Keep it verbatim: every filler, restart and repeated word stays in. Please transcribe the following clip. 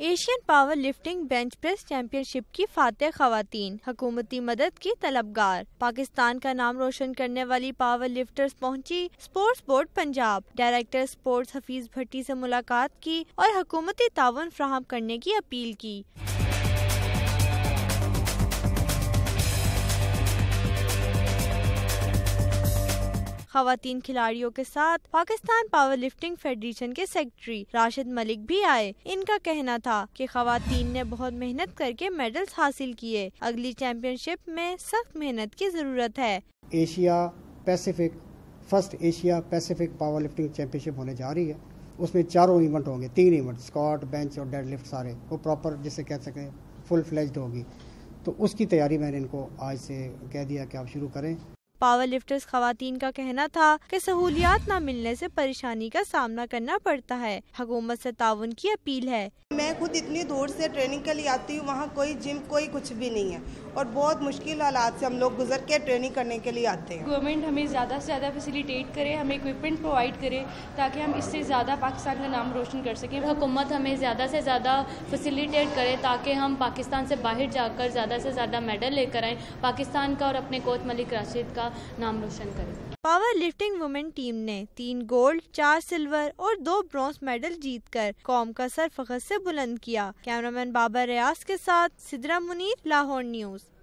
Asian power lifting bench press championship کی فاتح خواتین حکومتی مدد کی طلبگار۔ پاکستان کا نام روشن کرنے والی پاور لفٹرز پہنچی sports board Punjab. Director sports Hafeez Bhatti سے ملاقات کی اور حکومتی تعاون فراہم کرنے کی اپیل کی۔ خواتین کھلاڑیوں کے ساتھ پاکستان پاور لفٹنگ فیڈریشن کے سیکرٹری راشد ملک بھی آئے۔ ان کا کہنا تھا کہ خواتین نے بہت محنت کر کے میڈلز حاصل کیے، اگلی چیمپئن شپ میں سخت محنت کی ضرورت ہے۔ Asia Pacific first Asia Pacific power lifting championship ہونے جا رہی ہے۔ اس میں چاروں ایونٹ ہوں گے، تین ایونٹ اسکواٹ، بینچ اور ڈیڈ لفٹ، سارے وہ پراپر جسے کہہ سکیں فل فلیجڈ ہوگی۔ تو اس کی تیاری میں نے ان کو آج سے کہہ دیا کہ آپ شروع کریں۔ پاور لفٹرز خواتین کا کہنا تھا کہ سہولیات نہ ملنے سے پریشانی کا سامنا کرنا پڑتا ہے، حکومت سے تعاون کی اپیل ہے۔ میں خود اتنی دور سے ٹریننگ کے لیے آتی ہوں، وہاں کوئی جم کوئی کچھ بھی نہیں ہے اور بہت مشکل حالات سے ہم لوگ گزر کے ٹریننگ کرنے کے لیے آتے ہیں۔ گورنمنٹ ہمیں زیادہ سے زیادہ فیسیلیٹیٹ کرے، ہمیں اکوپمنٹ پرووائڈ کرے تاکہ ہم اس سے زیادہ پاکستان کا نام روشن کر سکیں۔ حکومت ہمیں زیادہ سے زیادہ فیسیلیٹیٹ کرے تاکہ ہم پاکستان سے باہر جا کر زیادہ سے زیادہ میڈل لے کر آئیں، پاکستان کا اور اپنے کوچ ملک راشد کا نام روشن کریں۔ پاور لفٹنگ وومن ٹیم نے تین گولڈ، چار سلور اور دو برونز میڈل جیت کر قوم کا سر فخر سے بلند کیا۔ کیمرامین بابر ریاض کے ساتھ سدرا منیر، لاہور نیوز۔